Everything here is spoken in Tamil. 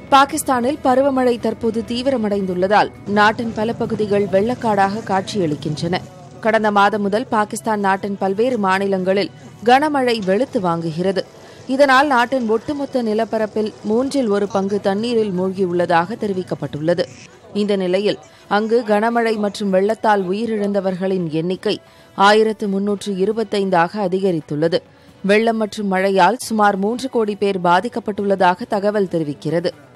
பாகிஸ்தானில் பருவமழை தற்போது தீவிரமடைந்துள்ளதால் நாட்டின் பல பகுதிகள் வெள்ளக்காடாக காட்சியளிக்கின்றன. கடந்த மாதம் முதல் பாகிஸ்தான் நாட்டின் பல்வேறு மாநிலங்களில் கனமழை வெளுத்து வாங்குகிறது. இதனால் நாட்டின் ஒட்டுமொத்த நிலப்பரப்பில் 1/3 தண்ணீரில் மூழ்கியுள்ளதாக தெரிவிக்கப்பட்டுள்ளது. இந்த நிலையில் அங்கு கனமழை மற்றும் வெள்ளத்தால் உயிரிழந்தவர்களின் எண்ணிக்கை 1325 அதிகரித்துள்ளது. வெள்ளம் மற்றும் மழையால் சுமார் 3 கோடி பேர் பாதிக்கப்பட்டுள்ளதாக தகவல் தெரிவிக்கிறது.